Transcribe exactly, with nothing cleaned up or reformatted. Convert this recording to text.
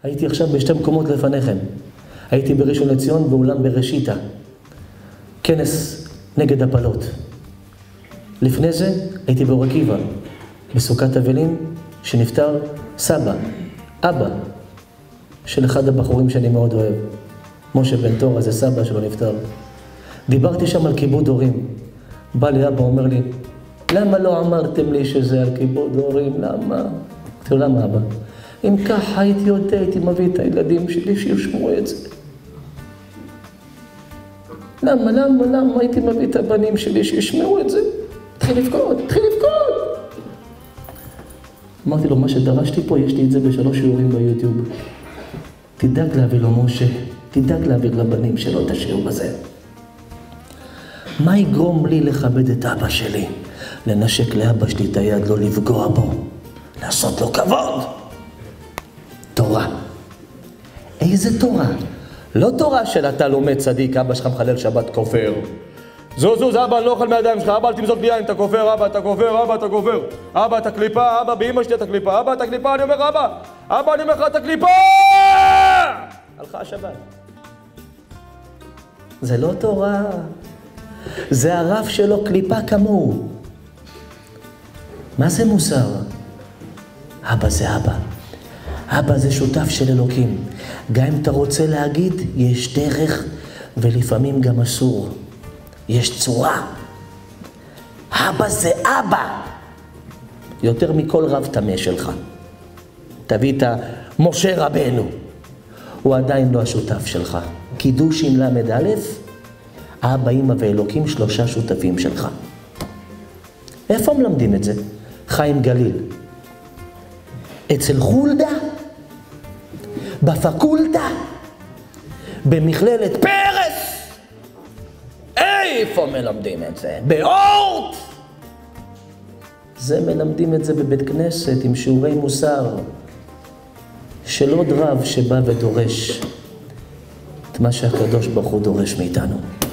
הייתי עכשיו בשתי מקומות לפניכם. הייתי בראשון לציון באולם בראשיתה. כנס נגד הפלות. לפני זה הייתי באור עקיבא, בסוכת אבלים, שנפטר סבא, אבא, של אחד הבחורים שאני מאוד אוהב. משה בן תורה, זה סבא שלו נפטר. דיברתי שם על כיבוד הורים. בא לי אבא, אומר לי, למה לא אמרתם לי שזה על כיבוד הורים? למה? אמרתי לו, למה אבא? אם ככה הייתי יודע, הייתי מביא את הילדים שלי שישמעו את זה. למה, למה, למה הייתי מביא את הבנים שלי שישמעו את זה? תתחיל לבכות, תתחיל לבכות! אמרתי לו, מה שדרשתי פה, יש לי את זה בשלוש שיעורים ביוטיוב. תדאג להביא לו משה, תדאג להביא לבנים שלו את השיעור הזה. מה יגרום לי לכבד את אבא שלי? לנשק לאבא שלי את היד, לא לפגוע בו, לעשות לו כבוד. תורה. איזה תורה? לא תורה של אתה לומד צדיק, אבא שלך מחלל שבת כופר. זוז, זוז, אבא, אני לא אוכל מהידיים שלך, אבא, אל תמזוג ביין, אתה כופר, אבא, אתה כופר, אבא, אתה כופר. אבא, אתה קליפה, אבא, באמא שלי אתה קליפה, אבא, אתה קליפה, אני אומר, אבא, אבא, אני אומר לך, אתה קליפה! הלכה השבת. זה לא תורה. זה הרב שלו קליפה כמוהו. מה זה מוסר? אבא זה אבא. אבא זה שותף של אלוקים. גם אם אתה רוצה להגיד, יש דרך ולפעמים גם אסור. יש צורה. אבא זה אבא. יותר מכל רב תמה שלך. תביא את משה רבנו. הוא עדיין לא השותף שלך. קידוש עם למד א', אבא, אמא ואלוקים שלושה שותפים שלך. איפה מלמדים את זה? חיים גליל. אצל חולדה? בפקולטה? במכללת פרס? איפה מלמדים את זה? באורט? זה מלמדים את זה בבית כנסת עם שיעורי מוסר. של עוד רב שבא ודורש את מה שהקדוש ברוך הוא דורש מאיתנו.